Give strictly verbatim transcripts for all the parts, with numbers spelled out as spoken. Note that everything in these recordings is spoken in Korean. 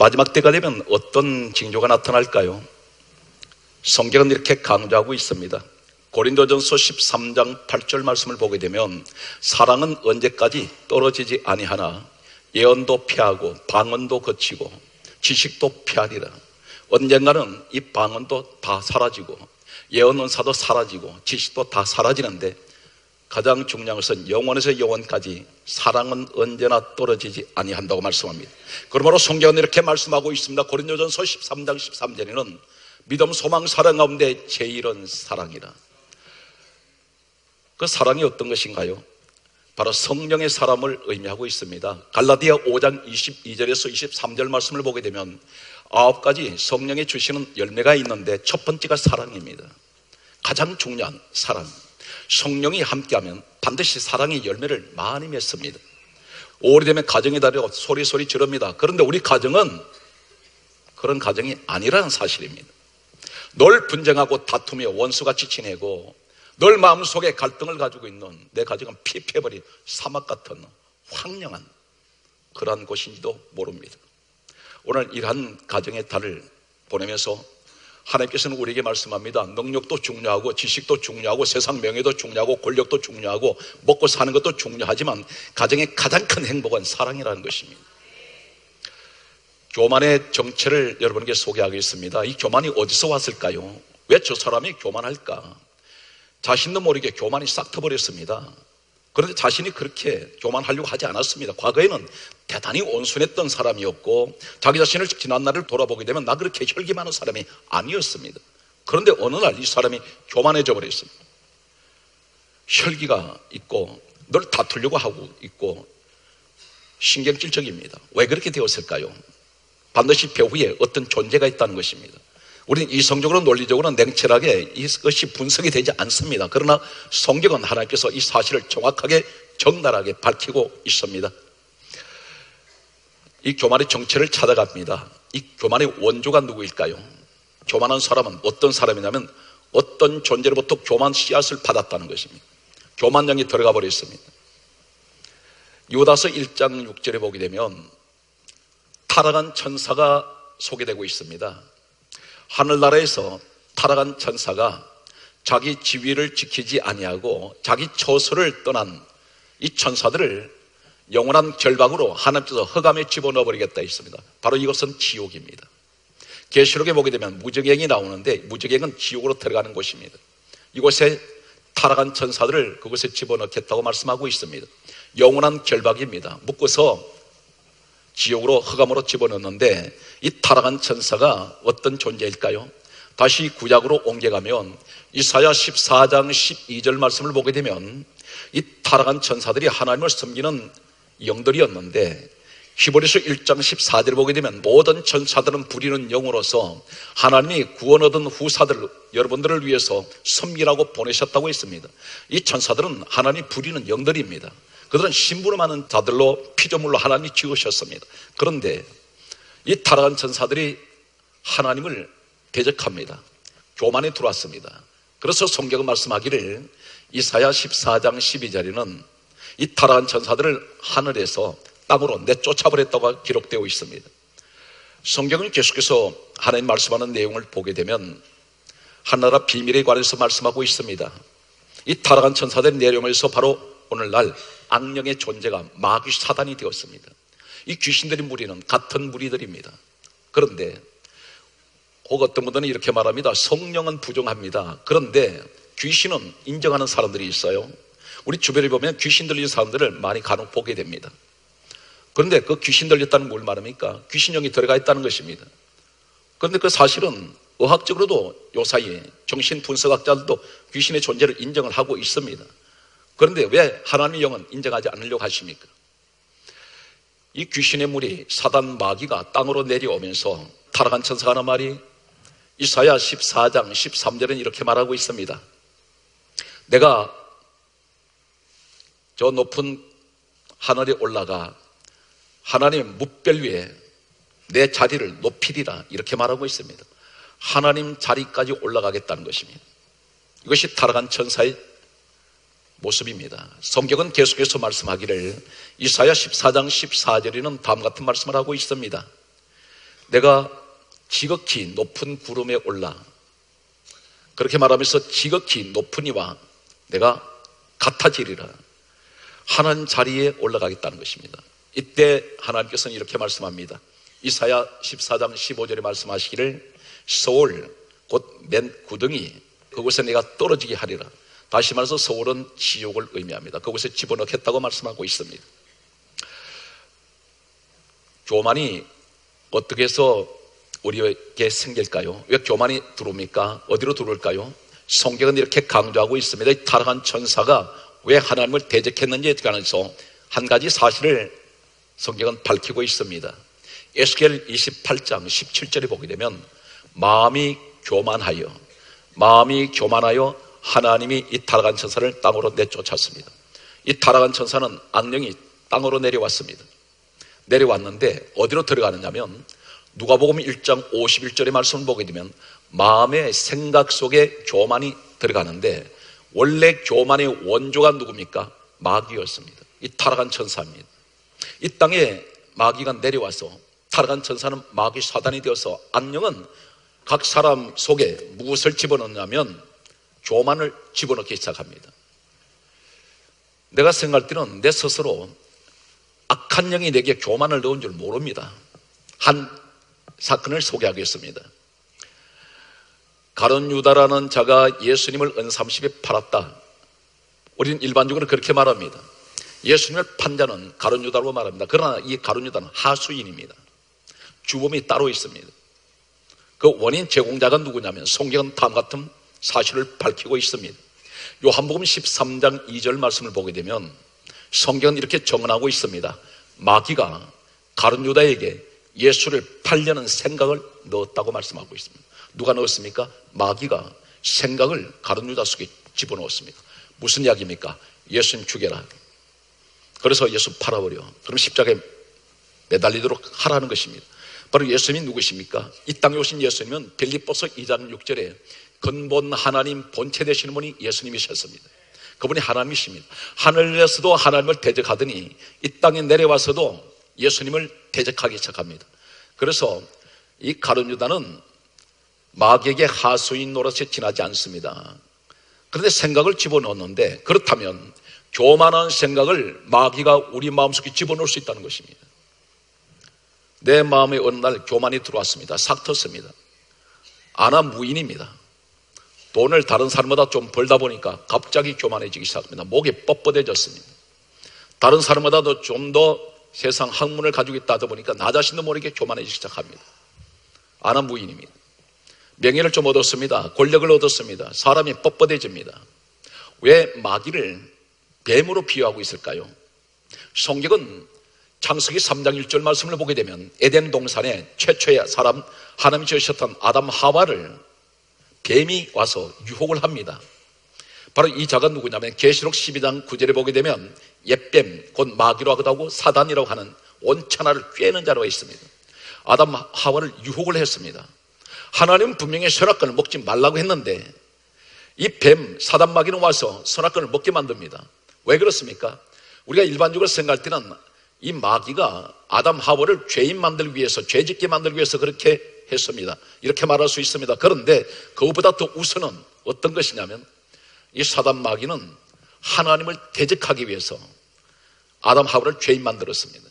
마지막 때가 되면 어떤 징조가 나타날까요? 성경은 이렇게 강조하고 있습니다. 고린도전서 십삼 장 팔 절 말씀을 보게 되면 사랑은 언제까지 떨어지지 아니하나 예언도 피하고 방언도 거치고 지식도 피하리라. 언젠가는 이 방언도 다 사라지고 예언 은사도 사라지고 지식도 다 사라지는데 가장 중요한 것은 영원에서 영원까지 사랑은 언제나 떨어지지 아니한다고 말씀합니다. 그러므로 성경은 이렇게 말씀하고 있습니다. 고린도전서 십삼 장 십삼 절에는 믿음, 소망, 사랑 가운데 제일은 사랑이라. 그 사랑이 어떤 것인가요? 바로 성령의 사람을 의미하고 있습니다. 갈라디아 오 장 이십이 절에서 이십삼 절 말씀을 보게 되면 아홉 가지 성령이 주시는 열매가 있는데 첫 번째가 사랑입니다. 가장 중요한 사랑. 성령이 함께하면 반드시 사랑의 열매를 많이 맺습니다. 오래되면 가정이 다르고 소리소리 지릅니다. 그런데 우리 가정은 그런 가정이 아니라는 사실입니다. 늘 분쟁하고 다투며 원수같이 지내고 늘 마음속에 갈등을 가지고 있는 내 가정은 피폐해버린 사막 같은 황량한 그러한 곳인지도 모릅니다. 오늘 이러한 가정의 달을 보내면서 하나님께서는 우리에게 말씀합니다. 능력도 중요하고 지식도 중요하고 세상 명예도 중요하고 권력도 중요하고 먹고 사는 것도 중요하지만 가정의 가장 큰 행복은 사랑이라는 것입니다. 교만의 정체를 여러분에게 소개하겠습니다. 이 교만이 어디서 왔을까요? 왜 저 사람이 교만할까? 자신도 모르게 교만이 싹 터버렸습니다. 그런데 자신이 그렇게 교만하려고 하지 않았습니다. 과거에는 대단히 온순했던 사람이었고 자기 자신을 지난 날을 돌아보게 되면 나 그렇게 혈기 많은 사람이 아니었습니다. 그런데 어느 날 이 사람이 교만해져 버렸습니다. 혈기가 있고 늘 다투려고 하고 있고 신경질적입니다. 왜 그렇게 되었을까요? 반드시 배후에 어떤 존재가 있다는 것입니다. 우리는 이성적으로 논리적으로 냉철하게 이것이 분석이 되지 않습니다. 그러나 성경은 하나님께서 이 사실을 정확하게 적나라하게 밝히고 있습니다. 이 교만의 정체를 찾아갑니다. 이 교만의 원조가 누구일까요? 교만한 사람은 어떤 사람이냐면 어떤 존재로부터 교만 씨앗을 받았다는 것입니다. 교만령이 들어가 버렸습니다. 유다서 일 장 육 절에 보게 되면 타락한 천사가 소개되고 있습니다. 하늘나라에서 타락한 천사가 자기 지위를 지키지 아니하고 자기 처소를 떠난 이 천사들을 영원한 결박으로 하나님께서 흑암에 집어넣어 버리겠다 했습니다. 바로 이것은 지옥입니다. 계시록에 보게 되면 무저갱이 나오는데 무저갱은 지옥으로 들어가는 곳입니다. 이곳에 타락한 천사들을 그곳에 집어넣겠다고 말씀하고 있습니다. 영원한 결박입니다. 묶어서 지옥으로 흑암으로 집어넣는데 이 타락한 천사가 어떤 존재일까요? 다시 구약으로 옮겨가면 이사야 십사 장 십이 절 말씀을 보게 되면 이 타락한 천사들이 하나님을 섬기는 영들이었는데 히브리서 일 장 십사 절을 보게 되면 모든 천사들은 부리는 영으로서 하나님이 구원 얻은 후사들 여러분들을 위해서 섬기라고 보내셨다고 했습니다. 이 천사들은 하나님이 부리는 영들입니다. 그들은 심부름하는 자들로 피조물로 하나님이 지으셨습니다. 그런데 이 타락한 천사들이 하나님을 대적합니다. 교만에 들어왔습니다. 그래서 성경은 말씀하기를 이사야 십사 장 십이 절에는 이 타락한 천사들을 하늘에서 땅으로 내쫓아버렸다고 기록되어 있습니다. 성경은 계속해서 하나님 말씀하는 내용을 보게 되면 하나라 비밀에 관해서 말씀하고 있습니다. 이 타락한 천사들이 내려오면서 바로 오늘날 악령의 존재가 마귀 사단이 되었습니다. 이 귀신들이 무리는 같은 무리들입니다. 그런데 혹 어떤 분들은 이렇게 말합니다. 성령은 부정합니다. 그런데 귀신은 인정하는 사람들이 있어요. 우리 주변에 보면 귀신 들린 사람들을 많이 간혹 보게 됩니다. 그런데 그 귀신 들렸다는 뭘 말합니까? 귀신령이 들어가 있다는 것입니다. 그런데 그 사실은 의학적으로도 요사이에 정신분석학자들도 귀신의 존재를 인정을 하고 있습니다. 그런데 왜 하나님의 영은 인정하지 않으려고 하십니까? 이 귀신의 무리 사단 마귀가 땅으로 내려오면서 타락한 천사가 하는 말이 이사야 십사 장 십삼 절은 이렇게 말하고 있습니다. 내가 저 높은 하늘에 올라가 하나님의 뭇별 위에 내 자리를 높이리라 이렇게 말하고 있습니다. 하나님 자리까지 올라가겠다는 것입니다. 이것이 타락한 천사의 모습입니다. 성경은 계속해서 말씀하기를 이사야 십사 장 십사 절에는 다음 같은 말씀을 하고 있습니다. 내가 지극히 높은 구름에 올라, 그렇게 말하면서 지극히 높은 이와 내가 같아지리라, 하나님 자리에 올라가겠다는 것입니다. 이때 하나님께서는 이렇게 말씀합니다. 이사야 십사 장 십오 절에 말씀하시기를 서울 곧 맨 구덩이 그곳에 내가 떨어지게 하리라. 다시 말해서 서울은 지옥을 의미합니다. 그곳에 집어넣겠다고 말씀하고 있습니다. 교만이 어떻게 해서 우리에게 생길까요? 왜 교만이 들어옵니까? 어디로 들어올까요? 성경은 이렇게 강조하고 있습니다. 이 타락한 천사가 왜 하나님을 대적했는지에 관해서 한 가지 사실을 성경은 밝히고 있습니다. 에스겔 이십팔 장 십칠 절에 보게 되면 마음이 교만하여 마음이 교만하여 하나님이 이 타락한 천사를 땅으로 내쫓았습니다. 이 타락한 천사는 악령이 땅으로 내려왔습니다. 내려왔는데 어디로 들어가느냐면 누가복음 일 장 오십일 절의 말씀을 보게 되면 마음의 생각 속에 교만이 들어가는데 원래 교만의 원조가 누굽니까? 마귀였습니다. 이 타락한 천사입니다. 이 땅에 마귀가 내려와서 타락한 천사는 마귀 사단이 되어서 악령은 각 사람 속에 무엇을 집어넣냐면 교만을 집어넣기 시작합니다. 내가 생각할 때는 내 스스로 악한 영이 내게 교만을 넣은 줄 모릅니다. 한 사건을 소개하겠습니다. 가룟 유다라는 자가 예수님을 은삼십에 팔았다. 우리는 일반적으로 그렇게 말합니다. 예수님을 판 자는 가룟 유다로 말합니다. 그러나 이 가룟 유다는 하수인입니다. 주범이 따로 있습니다. 그 원인 제공자가 누구냐면 성경은 다음 같은 사실을 밝히고 있습니다. 요한복음 십삼 장 이 절 말씀을 보게 되면 성경은 이렇게 정언하고 있습니다. 마귀가 가룟 유다에게 예수를 팔려는 생각을 넣었다고 말씀하고 있습니다. 누가 넣었습니까? 마귀가 생각을 가룟 유다 속에 집어넣었습니다. 무슨 이야기입니까? 예수님 죽여라. 그래서 예수 팔아버려. 그럼 십자가에 매달리도록 하라는 것입니다. 바로 예수님이 누구십니까? 이 땅에 오신 예수님은 빌립보서 이 장 육 절에 근본 하나님 본체 되시는 분이 예수님이셨습니다. 그분이 하나님이십니다. 하늘에서도 하나님을 대적하더니 이 땅에 내려와서도 예수님을 대적하기 시작합니다. 그래서 이 가룟 유다는 마귀에게 하수인 노릇에 지나지 않습니다. 그런데 생각을 집어넣었는데, 그렇다면 교만한 생각을 마귀가 우리 마음속에 집어넣을 수 있다는 것입니다. 내 마음에 어느 날 교만이 들어왔습니다. 싹 텄습니다. 아나 무인입니다. 돈을 다른 사람보다 좀 벌다 보니까 갑자기 교만해지기 시작합니다. 목이 뻣뻣해졌습니다. 다른 사람보다도 좀 더 세상 학문을 가지고 있다 하다 보니까 나 자신도 모르게 교만해지기 시작합니다. 아나 무인입니다. 명예를 좀 얻었습니다. 권력을 얻었습니다. 사람이 뻣뻣해집니다. 왜 마귀를 뱀으로 비유하고 있을까요? 성경은 창세기 삼 장 일 절 말씀을 보게 되면 에덴 동산에 최초의 사람 하나님이 지으셨던 아담 하와를 뱀이 와서 유혹을 합니다. 바로 이 자가 누구냐면 계시록 십이 장 구 절에 보게 되면 옛뱀 곧 마귀라고 하고 사단이라고 하는 온천하를 꿰는 자로 있습니다. 아담 하와를 유혹을 했습니다. 하나님은 분명히 선악과를 먹지 말라고 했는데 이 뱀 사단 마귀는 와서 선악과를 먹게 만듭니다. 왜 그렇습니까? 우리가 일반적으로 생각할 때는 이 마귀가 아담 하와를 죄인 만들기 위해서, 죄짓게 만들기 위해서 그렇게 했습니다. 이렇게 말할 수 있습니다. 그런데 그것보다 더 우선은 어떤 것이냐면 이 사단 마귀는 하나님을 대적하기 위해서 아담 하와를 죄인 만들었습니다.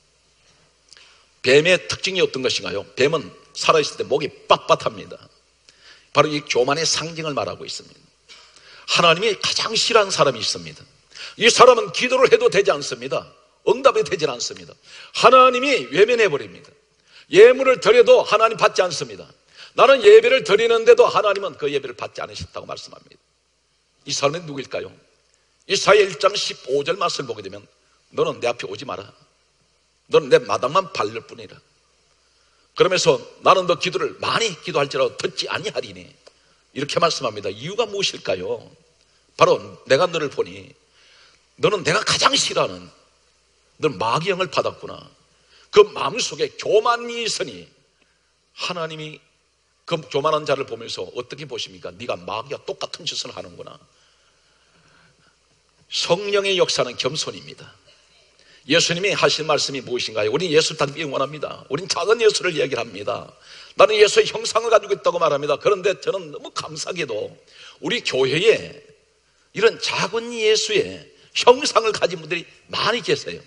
뱀의 특징이 어떤 것인가요? 뱀은 살아있을 때 목이 빳빳합니다. 바로 이 교만의 상징을 말하고 있습니다. 하나님이 가장 싫어하는 사람이 있습니다. 이 사람은 기도를 해도 되지 않습니다. 응답이 되지 않습니다. 하나님이 외면해버립니다. 예물을 드려도 하나님 받지 않습니다. 나는 예배를 드리는데도 하나님은 그 예배를 받지 않으셨다고 말씀합니다. 이 사람은 누구일까요? 이사야 일 장 십오 절 말씀을 보게 되면 너는 내 앞에 오지 마라. 너는 내 마당만 밟을 뿐이라. 그러면서 나는 너 기도를 많이 기도할지라도 듣지 아니하리니, 이렇게 말씀합니다. 이유가 무엇일까요? 바로 내가 너를 보니 너는 내가 가장 싫어하는 너는 마귀 영을 받았구나. 그 마음속에 교만이 있으니 하나님이 그 교만한 자를 보면서 어떻게 보십니까? 네가 마귀와 똑같은 짓을 하는구나. 성령의 역사는 겸손입니다. 예수님이 하신 말씀이 무엇인가요? 우리는 예수를 닮기 원합니다. 우리는 작은 예수를 이야기를 합니다. 나는 예수의 형상을 가지고 있다고 말합니다. 그런데 저는 너무 감사하게도 우리 교회에 이런 작은 예수의 형상을 가진 분들이 많이 계세요.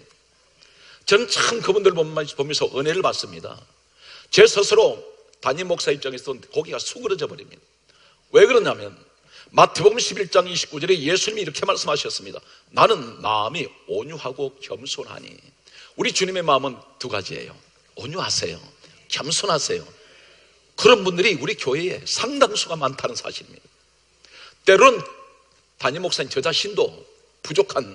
저는 참 그분들 보면서 은혜를 받습니다. 제 스스로 담임 목사 입장에서는 고개가 수그러져 버립니다. 왜 그러냐면 마태복음 십일 장 이십구 절에 예수님이 이렇게 말씀하셨습니다. 나는 마음이 온유하고 겸손하니. 우리 주님의 마음은 두 가지예요. 온유하세요, 겸손하세요. 그런 분들이 우리 교회에 상당수가 많다는 사실입니다. 때로는 담임 목사님 저 자신도 부족한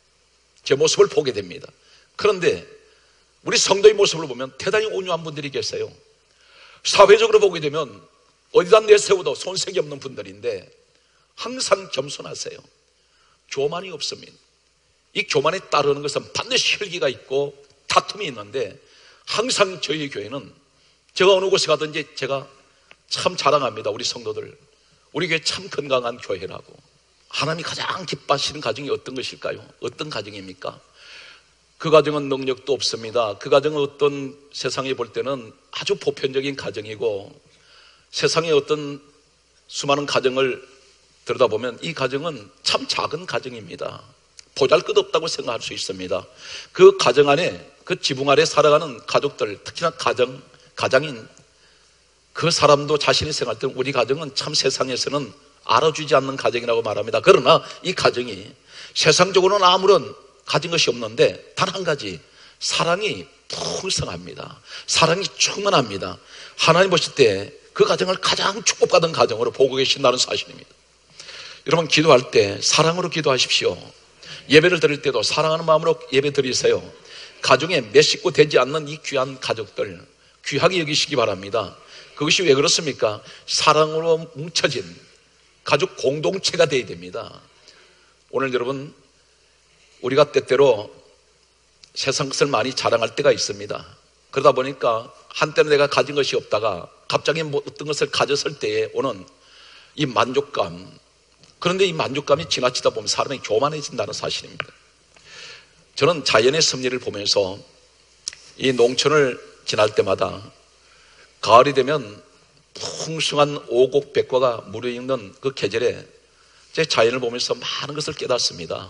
제 모습을 보게 됩니다. 그런데 우리 성도의 모습을 보면 대단히 온유한 분들이 계세요. 사회적으로 보게 되면 어디다 내세워도 손색이 없는 분들인데 항상 겸손하세요. 교만이 없습니다. 이 교만에 따르는 것은 반드시 혈기가 있고 다툼이 있는데, 항상 저희 교회는 제가 어느 곳에 가든지 제가 참 자랑합니다. 우리 성도들, 우리 교회 참 건강한 교회라고. 하나님이 가장 기뻐하시는 가정이 어떤 것일까요? 어떤 가정입니까? 그 가정은 능력도 없습니다. 그 가정은 어떤, 세상에 볼 때는 아주 보편적인 가정이고, 세상의 어떤 수많은 가정을 들여다보면 이 가정은 참 작은 가정입니다. 보잘것없다고 생각할 수 있습니다. 그 가정 안에, 그 지붕 아래 살아가는 가족들, 특히나 가정, 가장인 그 사람도 자신이 생각할 때 우리 가정은 참 세상에서는 알아주지 않는 가정이라고 말합니다. 그러나 이 가정이 세상적으로는 아무런 가진 것이 없는데 단 한 가지, 사랑이 풍성합니다. 사랑이 충만합니다. 하나님 보실 때 그 가정을 가장 축복받은 가정으로 보고 계신다는 사실입니다. 여러분, 기도할 때 사랑으로 기도하십시오. 예배를 드릴 때도 사랑하는 마음으로 예배 드리세요. 가정에 몇 식구 되지 않는 이 귀한 가족들 귀하게 여기시기 바랍니다. 그것이 왜 그렇습니까? 사랑으로 뭉쳐진 가족 공동체가 되어야 됩니다. 오늘 여러분, 우리가 때때로 세상 것을 많이 자랑할 때가 있습니다. 그러다 보니까 한때는 내가 가진 것이 없다가 갑자기 어떤 것을 가졌을 때에 오는 이 만족감, 그런데 이 만족감이 지나치다 보면 사람이 교만해진다는 사실입니다. 저는 자연의 섭리를 보면서 이 농촌을 지날 때마다 가을이 되면 풍성한 오곡백과가 무르익는 그 계절에 제 자연을 보면서 많은 것을 깨닫습니다.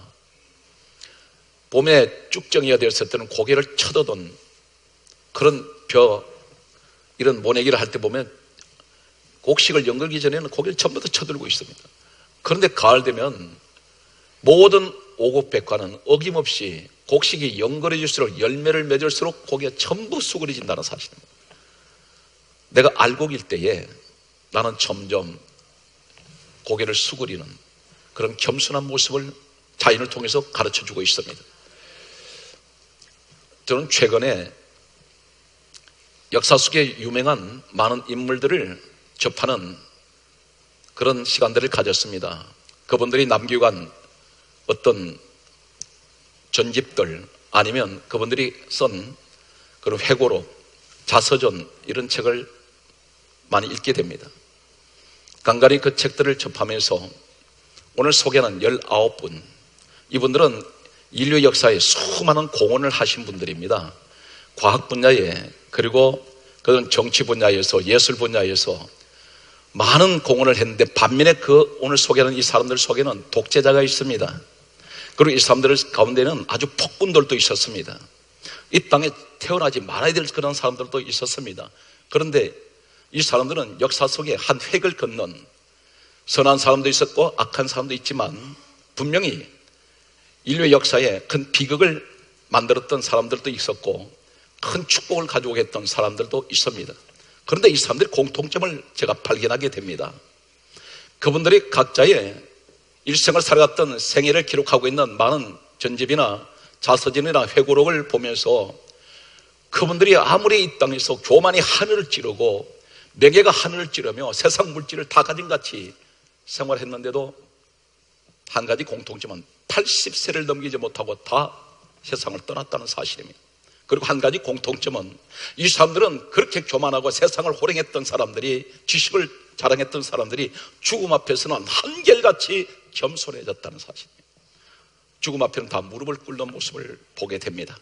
봄에 쭉정이가 되었을 때는 고개를 쳐도던 그런 벼, 이런 모내기를 할 때 보면 곡식을 연걸기 전에는 고개를 전부 다 쳐들고 있습니다. 그런데 가을 되면 모든 오곡백과는 어김없이 곡식이 연걸해질수록, 열매를 맺을수록 고개가 전부 수그러진다는 사실입니다. 내가 알곡일 때에 나는 점점 고개를 수그리는 그런 겸손한 모습을 자연을 통해서 가르쳐주고 있습니다. 저는 최근에 역사 속에 유명한 많은 인물들을 접하는 그런 시간들을 가졌습니다. 그분들이 남겨간 어떤 전집들, 아니면 그분들이 쓴 그런 회고록, 자서전, 이런 책을 많이 읽게 됩니다. 간간히 그 책들을 접하면서 오늘 소개하는 열아홉 분, 이분들은 인류 역사에 수많은 공헌을 하신 분들입니다. 과학 분야에, 그리고 그런 정치 분야에서, 예술 분야에서 많은 공헌을 했는데, 반면에 그 오늘 소개하는 이 사람들 속에는 독재자가 있습니다. 그리고 이 사람들 가운데는 아주 폭군들도 있었습니다. 이 땅에 태어나지 말아야 될 그런 사람들도 있었습니다. 그런데 이 사람들은 역사 속에 한 획을 긋는, 선한 사람도 있었고 악한 사람도 있지만 분명히 인류의 역사에 큰 비극을 만들었던 사람들도 있었고 큰 축복을 가지고 했던 사람들도 있습니다. 그런데 이 사람들의 공통점을 제가 발견하게 됩니다. 그분들이 각자의 일생을 살아갔던 생애를 기록하고 있는 많은 전집이나 자서전이나 회고록을 보면서 그분들이 아무리 이 땅에서 교만이 하늘을 찌르고 명예가 하늘을 찌르며 세상 물질을 다 가진 같이 생활했는데도 한 가지 공통점은 팔십 세를 넘기지 못하고 다 세상을 떠났다는 사실입니다. 그리고 한 가지 공통점은 이 사람들은 그렇게 교만하고 세상을 호령했던 사람들이, 지식을 자랑했던 사람들이 죽음 앞에서는 한결같이 겸손해졌다는 사실입니다. 죽음 앞에는 다 무릎을 꿇는 모습을 보게 됩니다.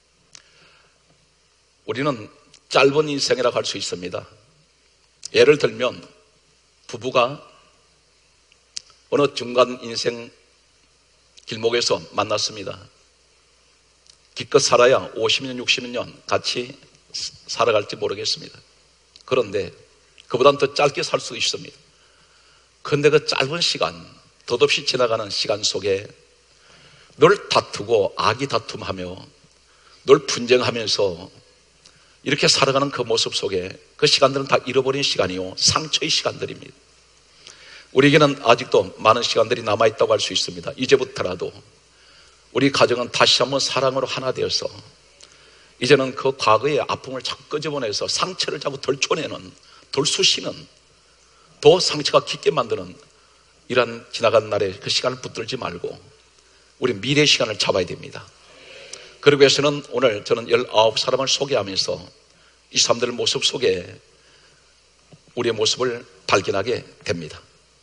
우리는 짧은 인생이라고 할 수 있습니다. 예를 들면 부부가 어느 중간 인생 길목에서 만났습니다. 기껏 살아야 오십 년, 육십 년 같이 살아갈지 모르겠습니다. 그런데 그보다는 더 짧게 살 수 있습니다. 그런데 그 짧은 시간, 덧없이 지나가는 시간 속에 늘 다투고 악의 다툼하며 늘 분쟁하면서 이렇게 살아가는 그 모습 속에 그 시간들은 다 잃어버린 시간이요, 상처의 시간들입니다. 우리에게는 아직도 많은 시간들이 남아있다고 할 수 있습니다. 이제부터라도 우리 가정은 다시 한번 사랑으로 하나 되어서 이제는 그 과거의 아픔을 자꾸 끄집어내서 상처를 자꾸 덜쳐내는, 덜 쑤시는, 더 상처가 깊게 만드는 이런 지나간 날에 그 시간을 붙들지 말고 우리 미래의 시간을 잡아야 됩니다. 그러기 위해서는 오늘 저는 열아홉 사람을 소개하면서 이 사람들의 모습 속에 우리의 모습을 발견하게 됩니다.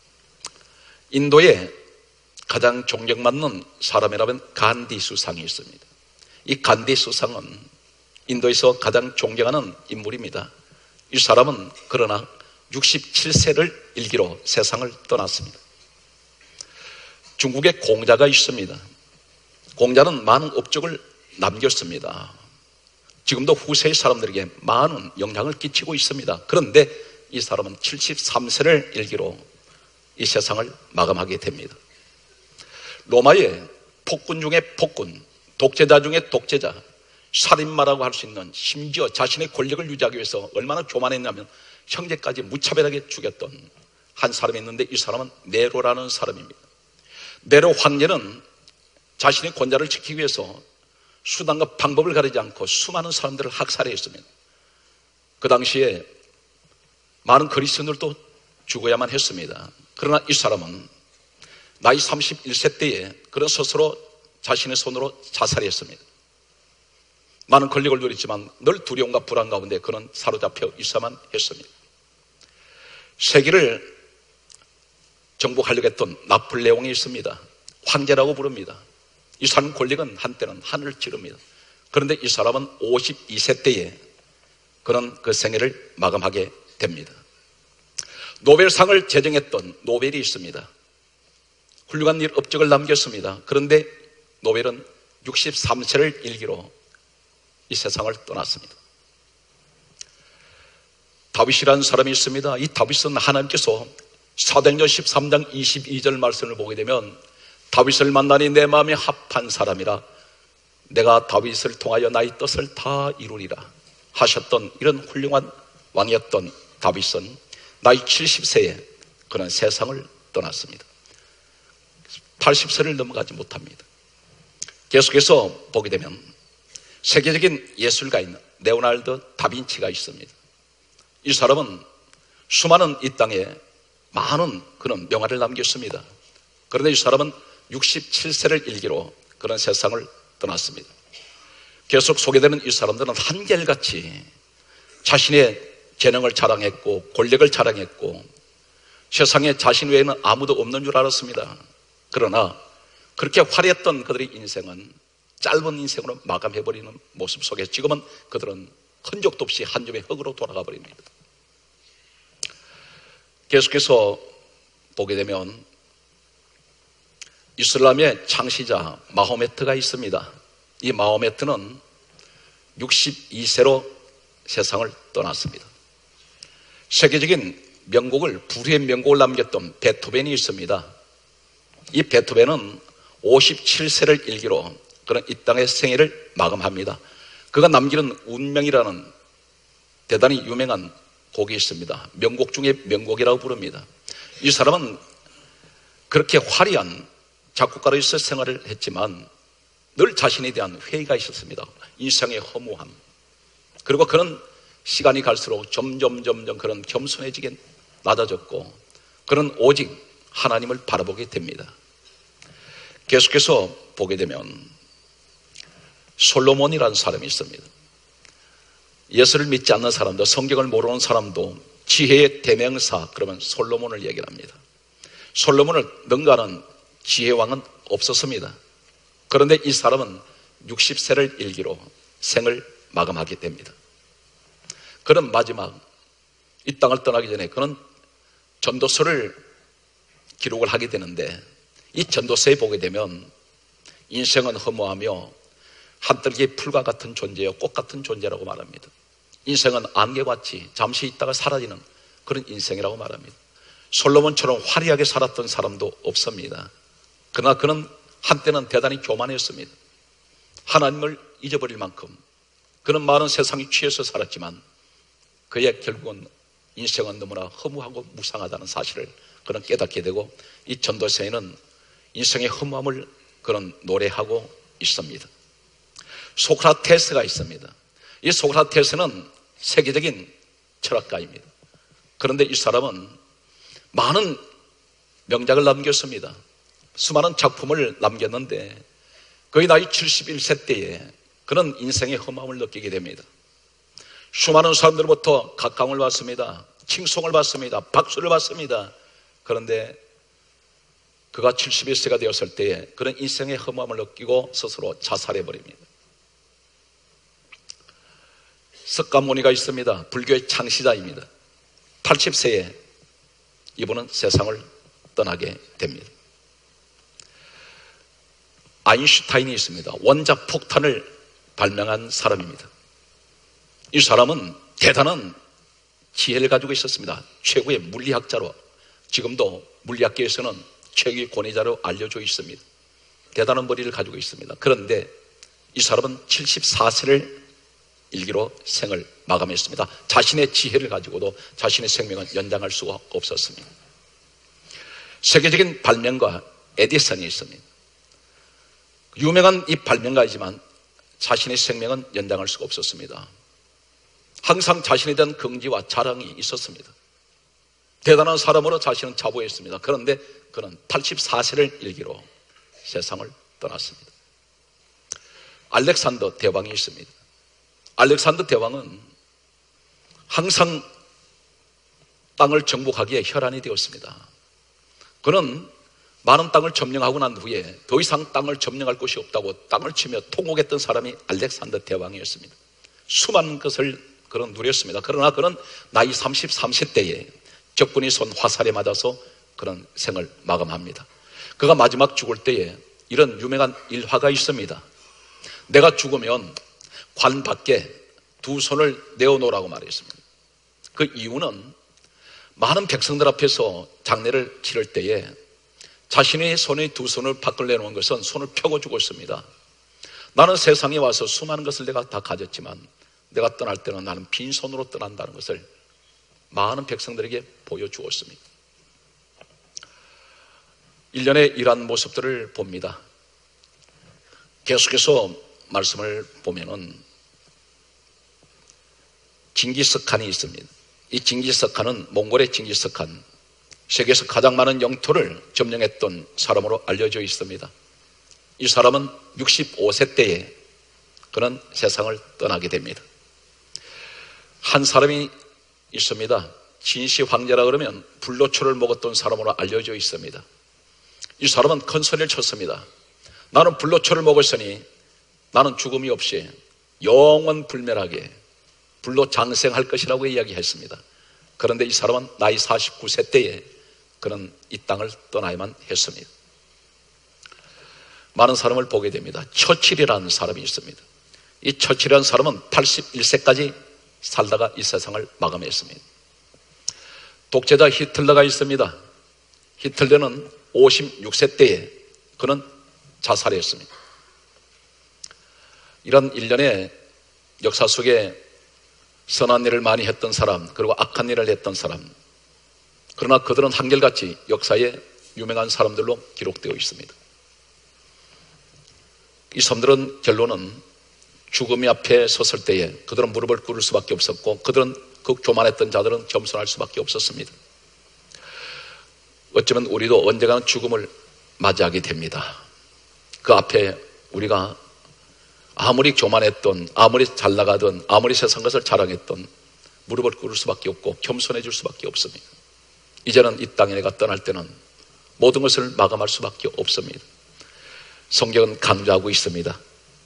인도에 가장 존경받는 사람이라면 간디 수상이 있습니다. 이 간디 수상은 인도에서 가장 존경하는 인물입니다. 이 사람은 그러나 육십칠 세를 일기로 세상을 떠났습니다. 중국에 공자가 있습니다. 공자는 많은 업적을 남겼습니다. 지금도 후세의 사람들에게 많은 영향을 끼치고 있습니다. 그런데 이 사람은 칠십삼 세를 일기로 이 세상을 마감하게 됩니다. 로마의 폭군 중에 폭군, 독재자 중에 독재자, 살인마라고 할 수 있는, 심지어 자신의 권력을 유지하기 위해서 얼마나 교만했냐면 형제까지 무차별하게 죽였던 한 사람이 있는데 이 사람은 네로라는 사람입니다. 네로 황제는 자신의 권좌를 지키기 위해서 수단과 방법을 가리지 않고 수많은 사람들을 학살했습니다. 그 당시에 많은 그리스도인들도 죽어야만 했습니다. 그러나 이 사람은 나이 삼십일 세 때에 그런 스스로 자신의 손으로 자살했습니다. 많은 권력을 누렸지만 늘 두려움과 불안 가운데 그는 사로잡혀 있어야만 했습니다. 세계를 정복하려고 했던 나폴레옹이 있습니다. 황제라고 부릅니다. 이 사람 권력은 한때는 하늘을 찌릅니다. 그런데 이 사람은 오십이 세 때에 그는 그 생애를 마감하게 됩니다. 노벨상을 제정했던 노벨이 있습니다. 훌륭한 일 업적을 남겼습니다. 그런데 노벨은 육십삼 세를 일기로 이 세상을 떠났습니다. 다윗이라는 사람이 있습니다. 이 다윗은 하나님께서 사도행전 십삼 장 이십이 절 말씀을 보게 되면 다윗을 만나니 내 마음에 합한 사람이라 내가 다윗을 통하여 나의 뜻을 다 이루리라 하셨던 이런 훌륭한 왕이었던 다윗은 나이 칠십 세에 그는 세상을 떠났습니다. 팔십 세를 넘어가지 못합니다. 계속해서 보게 되면 세계적인 예술가인 레오나르도 다빈치가 있습니다. 이 사람은 수많은 이 땅에 많은 그런 명화를 남겼습니다. 그런데 이 사람은 육십칠 세를 일기로 그런 세상을 떠났습니다. 계속 소개되는 이 사람들은 한결같이 자신의 재능을 자랑했고 권력을 자랑했고 세상에 자신 외에는 아무도 없는 줄 알았습니다. 그러나 그렇게 화려했던 그들의 인생은 짧은 인생으로 마감해버리는 모습 속에 지금은 그들은 흔적도 없이 한 줌의 흙으로 돌아가 버립니다. 계속해서 보게 되면 이슬람의 창시자 마호메트가 있습니다. 이 마호메트는 육십이 세로 세상을 떠났습니다. 세계적인 명곡을, 불후의 명곡을 남겼던 베토벤이 있습니다. 이 베토벤은 오십칠 세를 일기로 그런 이 땅의 생애를 마감합니다. 그가 남기는 운명이라는 대단히 유명한 곡이 있습니다. 명곡 중에 명곡이라고 부릅니다. 이 사람은 그렇게 화려한 작곡가로서 생활을 했지만 늘 자신에 대한 회의가 있었습니다. 인생의 허무함. 그리고 그는 시간이 갈수록 점점 점점 그런 겸손해지게 낮아졌고 그는 오직 하나님을 바라보게 됩니다. 계속해서 보게 되면 솔로몬이라는 사람이 있습니다. 예수를 믿지 않는 사람도, 성경을 모르는 사람도 지혜의 대명사, 그러면 솔로몬을 얘기합니다. 솔로몬을 능가하는 지혜왕은 없었습니다. 그런데 이 사람은 육십 세를 일기로 생을 마감하게 됩니다. 그는 마지막 이 땅을 떠나기 전에 그는 전도서를 기록을 하게 되는데, 이 전도서에 보게 되면 인생은 허무하며 한떨기 풀과 같은 존재요, 꽃 같은 존재라고 말합니다. 인생은 안개같이 잠시 있다가 사라지는 그런 인생이라고 말합니다. 솔로몬처럼 화려하게 살았던 사람도 없습니다. 그러나 그는 한때는 대단히 교만했습니다. 하나님을 잊어버릴 만큼 그는 많은 세상에 취해서 살았지만 그의 결국은 인생은 너무나 허무하고 무상하다는 사실을 그는 깨닫게 되고, 이 전도서에는 인생의 허무함을 그는 노래하고 있습니다. 소크라테스가 있습니다. 이 소크라테스는 세계적인 철학가입니다. 그런데 이 사람은 많은 명작을 남겼습니다. 수많은 작품을 남겼는데 거의 나이 칠십일 세 때에 그는 인생의 허무함을 느끼게 됩니다. 수많은 사람들로부터 각광을 받습니다. 칭송을 받습니다. 박수를 받습니다. 그런데 그가 칠십일 세가 되었을 때에 그런 인생의 허무함을 느끼고 스스로 자살해버립니다. 석가모니가 있습니다. 불교의 창시자입니다. 팔십 세에 이분은 세상을 떠나게 됩니다. 아인슈타인이 있습니다. 원자 폭탄을 발명한 사람입니다. 이 사람은 대단한 지혜를 가지고 있었습니다. 최고의 물리학자로, 지금도 물리학계에서는 최고의 권위자로 알려져 있습니다. 대단한 머리를 가지고 있습니다. 그런데 이 사람은 칠십사 세를 일기로 생을 마감했습니다. 자신의 지혜를 가지고도 자신의 생명은 연장할 수가 없었습니다. 세계적인 발명가 에디슨이 있습니다. 유명한 이 발명가이지만 자신의 생명은 연장할 수가 없었습니다. 항상 자신에 대한 긍지와 자랑이 있었습니다. 대단한 사람으로 자신은 자부했습니다. 그런데 그는 팔십사 세를 일기로 세상을 떠났습니다. 알렉산더 대왕이 있습니다. 알렉산더 대왕은 항상 땅을 정복하기에 혈안이 되었습니다. 그는 많은 땅을 점령하고 난 후에 더 이상 땅을 점령할 곳이 없다고 땅을 치며 통곡했던 사람이 알렉산더 대왕이었습니다. 수많은 것을 그는 누렸습니다. 그러나 그는 나이 삼십삼 세 때에 적군이 쏜 화살에 맞아서 그런 생을 마감합니다. 그가 마지막 죽을 때에 이런 유명한 일화가 있습니다. 내가 죽으면 관 밖에 두 손을 내어놓으라고 말했습니다. 그 이유는 많은 백성들 앞에서 장례를 치를 때에 자신의 손의 두 손을 밖을 내놓은 것은 손을 펴고 죽었습니다. 나는 세상에 와서 수많은 것을 내가 다 가졌지만 내가 떠날 때는 나는 빈손으로 떠난다는 것을 많은 백성들에게 보여주었습니다. 일련의 이러한 모습들을 봅니다. 계속해서 말씀을 보면은 징기스칸이 있습니다. 이 징기스칸은 몽골의 징기스칸, 세계에서 가장 많은 영토를 점령했던 사람으로 알려져 있습니다. 이 사람은 육십오 세 때에 그는 세상을 떠나게 됩니다. 한 사람이 있습니다. 진시 황제라 그러면 불로초를 먹었던 사람으로 알려져 있습니다. 이 사람은 큰 소리를 쳤습니다. 나는 불로초를 먹었으니 나는 죽음이 없이 영원 불멸하게 불로 장생할 것이라고 이야기했습니다. 그런데 이 사람은 나이 사십구 세 때에 그는 이 땅을 떠나야만 했습니다. 많은 사람을 보게 됩니다. 처칠이라는 사람이 있습니다. 이 처칠이라는 사람은 팔십일 세까지 살다가 이 세상을 마감했습니다. 독재자 히틀러가 있습니다. 히틀러는 오십육 세 때에 그는 자살했습니다. 이런 일련의 역사 속에 선한 일을 많이 했던 사람, 그리고 악한 일을 했던 사람, 그러나 그들은 한결같이 역사에 유명한 사람들로 기록되어 있습니다. 이 사람들은 결론은 죽음이 앞에 섰을 때에 그들은 무릎을 꿇을 수밖에 없었고, 그들은 그 교만했던 자들은 겸손할 수밖에 없었습니다. 어쩌면 우리도 언젠가는 죽음을 맞이하게 됩니다. 그 앞에 우리가 아무리 교만했던, 아무리 잘 나가던, 아무리 세상 것을 자랑했던 무릎을 꿇을 수밖에 없고 겸손해질 수밖에 없습니다. 이제는 이 땅에 내가 떠날 때는 모든 것을 마감할 수밖에 없습니다. 성경은 강조하고 있습니다.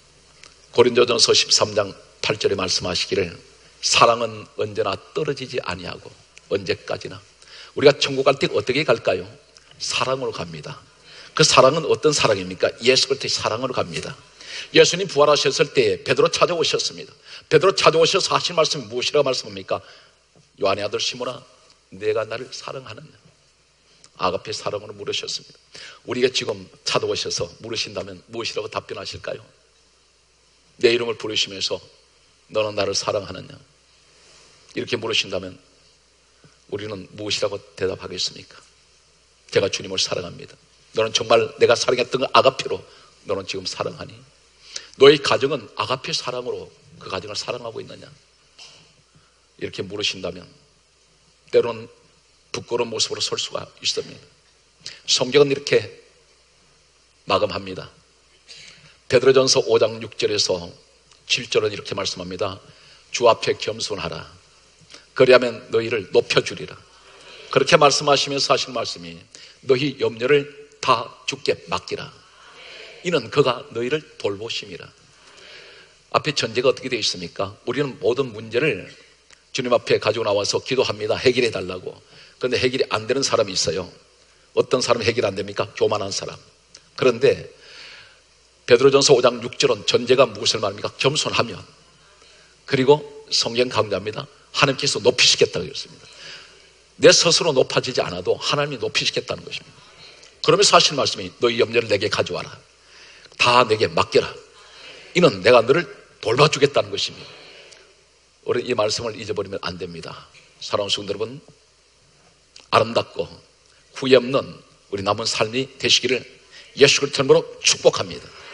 고린도전서 십삼 장 팔 절에 말씀하시기를 사랑은 언제나 떨어지지 아니하고 언제까지나. 우리가 천국 갈 때 어떻게 갈까요? 사랑으로 갑니다. 그 사랑은 어떤 사랑입니까? 예수 그리스도의 사랑으로 갑니다. 예수님 부활하셨을 때 베드로 찾아오셨습니다. 베드로 찾아오셔서 하신 말씀이 무엇이라고 말씀합니까? 요한의 아들 시몬아, 내가 나를 사랑하느냐? 아가페 사랑으로 물으셨습니다. 우리가 지금 찾아오셔서 물으신다면 무엇이라고 답변하실까요? 내 이름을 부르시면서 너는 나를 사랑하느냐? 이렇게 물으신다면 우리는 무엇이라고 대답하겠습니까? 제가 주님을 사랑합니다. 너는 정말 내가 사랑했던 그 아가페로 너는 지금 사랑하니? 너의 가정은 아가페 사랑으로 그 가정을 사랑하고 있느냐? 이렇게 물으신다면 때로는 부끄러운 모습으로 설 수가 있습니다. 성경은 이렇게 마감합니다. 베드로전서 오 장 육 절에서 칠 절은 이렇게 말씀합니다. 주 앞에 겸손하라. 그리하면 너희를 높여주리라. 그렇게 말씀하시면서 하신 말씀이 너희 염려를 다 주께 맡기라. 이는 그가 너희를 돌보심이라. 앞에 전제가 어떻게 되어 있습니까? 우리는 모든 문제를 주님 앞에 가지고 나와서 기도합니다. 해결해 달라고. 그런데 해결이 안 되는 사람이 있어요. 어떤 사람이 해결 안 됩니까? 교만한 사람. 그런데 베드로전서 오 장 육 절은 전제가 무엇을 말합니까? 겸손하면. 그리고 성경 강조합니다. 하나님께서 높이시겠다고 했습니다. 내 스스로 높아지지 않아도 하나님이 높이시겠다는 것입니다. 그러면서 하신 말씀이 너희 염려를 내게 가져와라. 다 내게 맡겨라. 이는 내가 너를 돌봐주겠다는 것입니다. 우리 이 말씀을 잊어버리면 안 됩니다. 사랑하는 성도 여러분, 아름답고 후회 없는 우리 남은 삶이 되시기를 예수 그리스도 이름으로 축복합니다.